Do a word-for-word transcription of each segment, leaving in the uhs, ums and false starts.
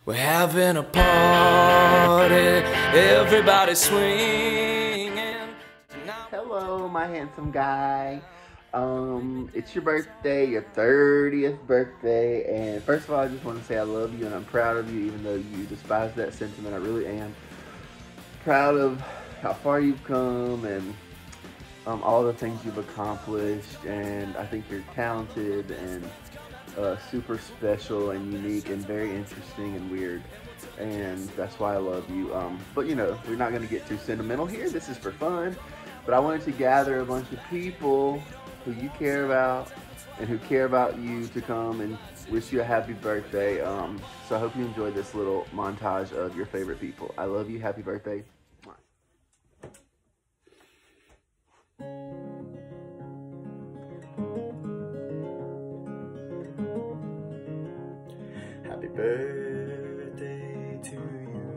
We're having a party, everybody swinging. Hello, my handsome guy. Um, it's your birthday, your thirtieth birthday, and first of all, I just want to say I love you and I'm proud of you, even though you despise that sentiment. I really am proud of how far you've come and um, all the things you've accomplished, and I think you're talented and uh, super special and unique and very interesting and weird, and that's why I love you. Um, but you know, we're not going to get too sentimental here. This is for fun, but I wanted to gather a bunch of people who you care about and who care about you to come and wish you a happy birthday. Um, so I hope you enjoyed this little montage of your favorite people. I love you. Happy birthday. Happy birthday to you.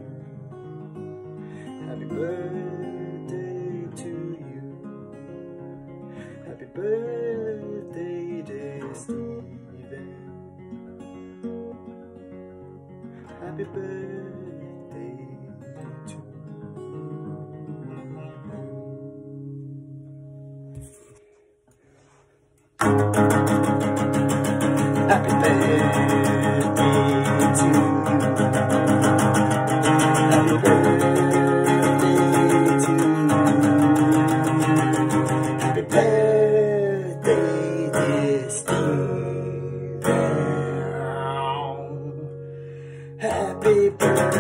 Happy birthday to you. Happy birthday, dear Steven. Happy birthday to you. Happy birthday. Happy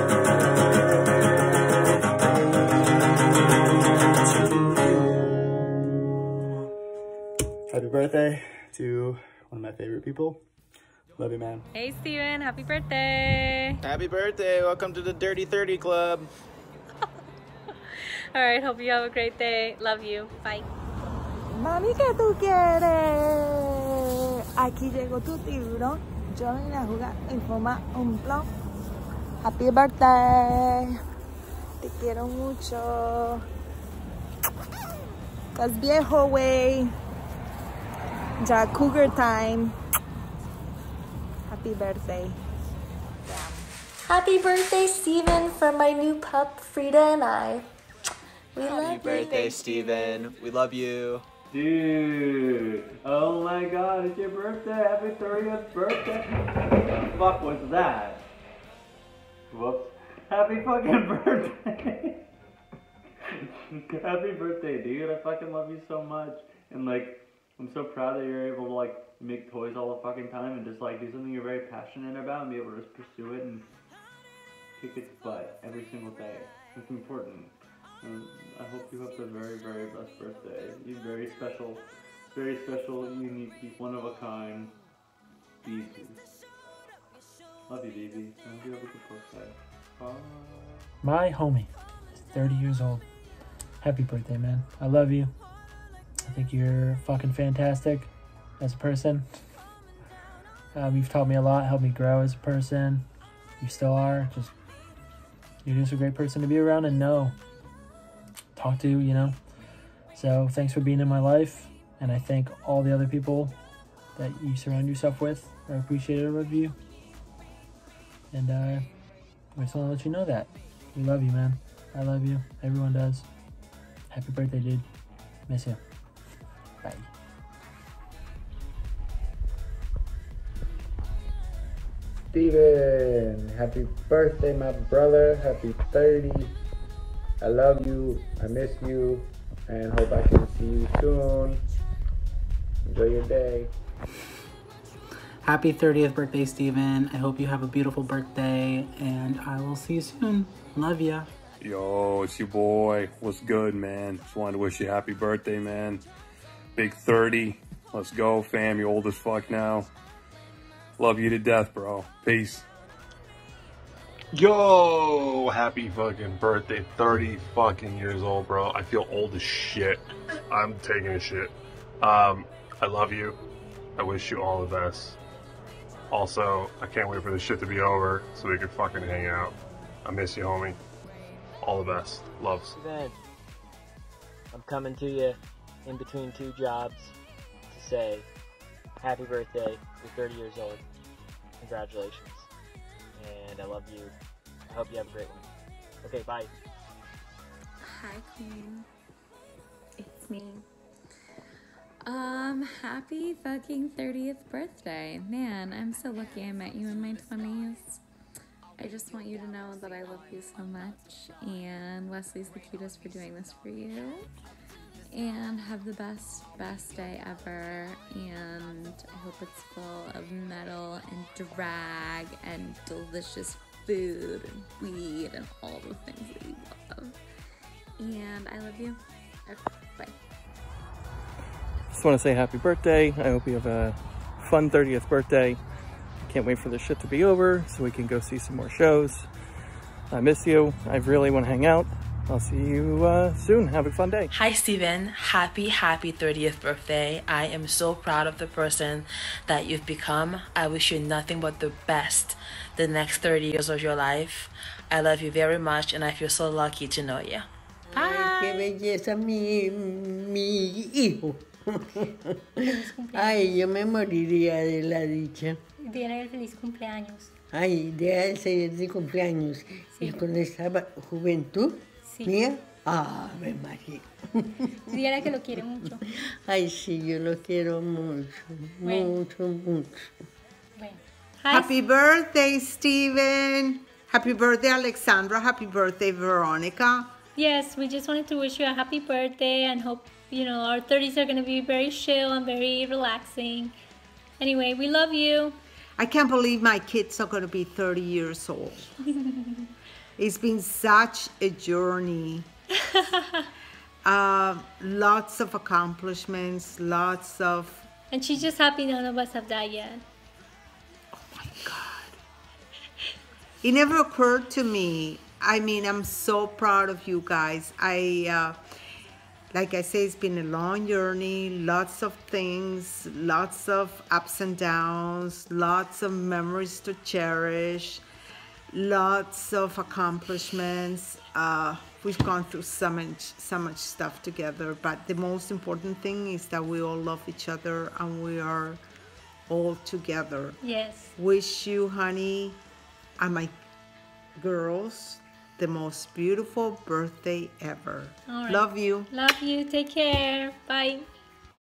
birthday to one of my favorite people. Love you, man. Hey, Steven. Happy birthday. Happy birthday. Welcome to the Dirty thirty Club. All right. Hope you have a great day. Love you. Bye. Mami, ¿qué tú quieres? Aquí llegó tu tiburón. Yo vine a jugar en forma un blog. Happy birthday. Te quiero mucho. Estás viejo, güey. Ya cougar time. Happy birthday. Happy birthday, Steven, from my new pup, Frida and I. We Happy love birthday, you. Steven. We love you. Dude, oh my god, it's your birthday. Happy thirtieth birthday. What the fuck was that? Whoops. Happy fucking birthday. Happy birthday, dude. I fucking love you so much. And like, I'm so proud that you're able to like make toys all the fucking time and just like do something you're very passionate about and be able to just pursue it and kick its butt every single day. It's important. And I hope you have the very, very best birthday. You're very special, very special, unique, one of a kind. B B. Love you, B B. I hope you have a good birthday. Bye. My homie is thirty years old. Happy birthday, man. I love you. I think you're fucking fantastic as a person. Um, you've taught me a lot, helped me grow as a person. You still are. Just you're just a great person to be around and know. Talk to, you know. So thanks for being in my life, and I thank all the other people that you surround yourself with are appreciative of you. And uh, I just want to let you know that. We love you, man. I love you. Everyone does. Happy birthday, dude. Miss you. Bye. Steven, happy birthday, my brother. Happy thirty. I love you. I miss you. And hope I can see you soon. Enjoy your day. Happy thirtieth birthday, Steven. I hope you have a beautiful birthday, and I will see you soon. Love ya. Yo, it's your boy. What's good, man? Just wanted to wish you a happy birthday, man. Big thirty. Let's go, fam. You're old as fuck now. Love you to death, bro. Peace. Yo, happy fucking birthday. thirty fucking years old, bro. I feel old as shit. I'm taking a shit. Um, I love you. I wish you all the best. Also, I can't wait for this shit to be over so we can fucking hang out. I miss you, homie. All the best. Loves. Steven, I'm coming to you in between two jobs to say happy birthday. You're thirty years old. Congratulations. and I love you. I hope you have a great one. Okay, bye. Hi, Queen. It's me. Um, happy fucking thirtieth birthday. Man, I'm so lucky I met you in my twenties. I just want you to know that I love you so much, and Wesley's the cutest for doing this for you. And have the best, best day ever, and I hope it's full of metal and drag and delicious food and weed and all the things that you love. And I love you. Okay, bye. Just want to say happy birthday. I hope you have a fun thirtieth birthday. Can't wait for this shit to be over so we can go see some more shows. I miss you. I really want to hang out. I'll see you uh, soon. Have a fun day. Hi, Steven. Happy, happy thirtieth birthday. I am so proud of the person that you've become. I wish you nothing but the best the next thirty years of your life. I love you very much, and I feel so lucky to know you. Ay, qué belleza, mi, mi hijo. Ay, yo me moriría de la dicha. Diera el feliz cumpleaños. Ay, de él feliz cumpleaños. Sí. Y con esta juventud Sí. mía, ave María. Diera que lo quiere mucho. Ay, sí, yo lo quiero mucho, Bueno. mucho, mucho. Bueno. Happy birthday, Steven. Happy birthday, Alexandra. Happy birthday, Veronica. Yes, we just wanted to wish you a happy birthday and hope, you know, our thirties are going to be very chill and very relaxing. Anyway, we love you. I can't believe my kids are going to be thirty years old. It's been such a journey. uh, lots of accomplishments, lots of... And she's just happy none of us have died yet. It never occurred to me. I mean, I'm so proud of you guys. I, uh, like I say, it's been a long journey, lots of things, lots of ups and downs, lots of memories to cherish, lots of accomplishments. Uh, we've gone through so much, so much stuff together, but the most important thing is that we all love each other and we are all together. Yes. Wish you, honey, and my girls the most beautiful birthday ever. All right. Love you. Love you. Take care. Bye.